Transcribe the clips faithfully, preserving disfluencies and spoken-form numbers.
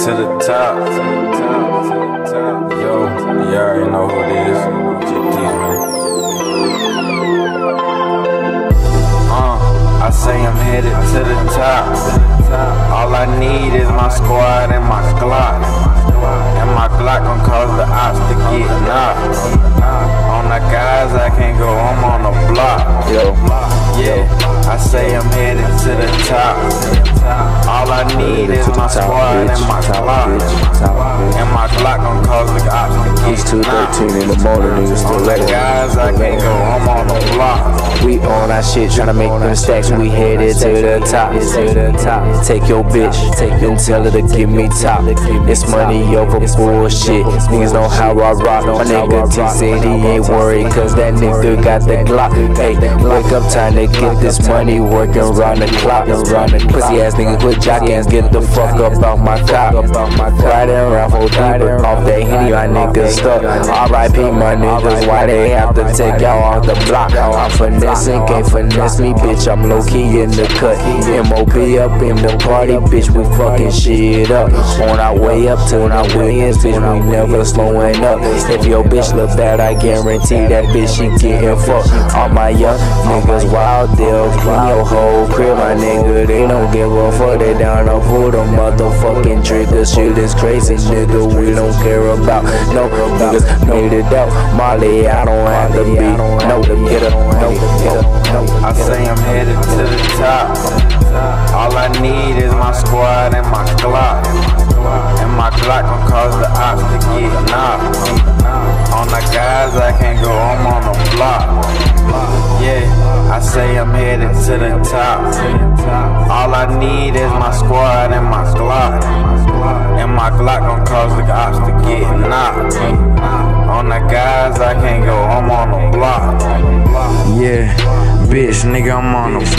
to the top. Yo, you already know who it is. Teise, man. Uh, I say I'm headed to the top. All I need is my squad and my Glock. And my Glock gon' cause the ops to get knocked. On the guys, I can't go, I'm on the block. Yo, yeah, I say I'm headed to the top. All I need is my squad and my Glock. And my Glock gon' cause the ops to get It's two thirteen in the morning, niggas still on the ready. guys, I can't go, I'm on the block. We on our shit, tryna make them stacks. We headed to the top, to the top. Take your bitch, take and tell her to give me top. It's money over bullshit. Niggas know how I rock. My nigga T said he ain't worried, cause that nigga got the Glock. Hey, wake up time to get this money, working round the clock. Pussy ass niggas quit jockin', get the fuck up out my cop. Riding around for deeper, off that Henny, my niggas stuck. R I P my niggas, why they have to take y'all off the block? I'm finessing, can't finesse me, bitch, I'm low key in the cut. M O B up in the party, bitch, we fucking shit up. On our way up to our millions, bitch, we never slowing up. If your bitch look bad, I guarantee that bitch she getting fucked. All my young niggas wild, they'll clean your whole crib, my nigga. They don't give a fuck, they down to pull the motherfucking trigger. Shit is crazy, nigga, we don't care about no niggas made it out. Marley, I don't have to be no get up, no, no, no. I say I'm headed to the top. All I need is my squad and my Glock. And my Glock gon' cause the ops to get knocked. On the guys, I can't go, I'm on the block. Yeah, I say I'm headed to the top. All I need is my squad and my Glock. And my Glock gon' cause the ops to get knocked. On the guys, I can't go, I'm on the block. Yeah, bitch, nigga, I'm on the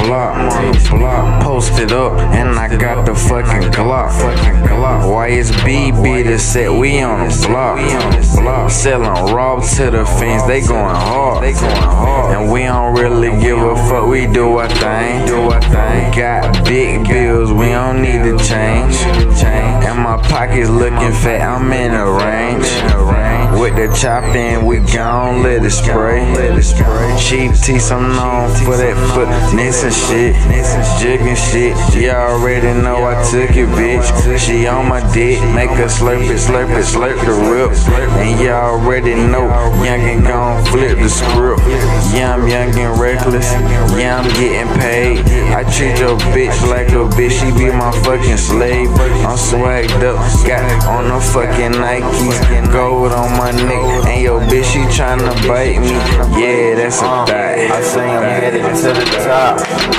block. Posted up, and I got the fucking Glock. Why it's B B the set, we on the block. Selling raw to the fiends, they going hard. And we don't really give a fuck, we do our thing. Got big bills, we don't need to change. And my pockets looking fat, I'm in the range. With the chop in, we gon' let it spray. Cheap teeth, I'm known for that footness and shit. Jigging shit, you already know I took it, bitch. She on my dick, make her slurp it, slurp it, slurp the rip. And you already know, youngin' gon' flip the script. Yeah, I'm young and reckless, yeah, I'm getting paid. I treat your bitch like a bitch, she be my fucking slave. I'm swagged up, got on the fucking Nikes, gold on my neck, and your bitch, she tryna bite me. Yeah, that's a fact. I say I'm headed to the top.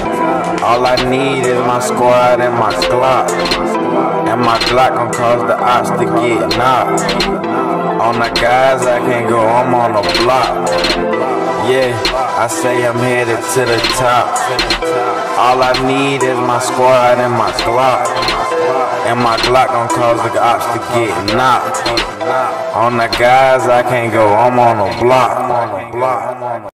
All I need is my squad and my Glock. And my Glock gon' cause the ops to get knocked. On the guys, I can't go, I'm on the block. Yeah, I say I'm headed to the top. All I need is my squad and my Glock. And my Glock gon' cause the ops to get knocked. On the guys, I can't go, I'm on the block.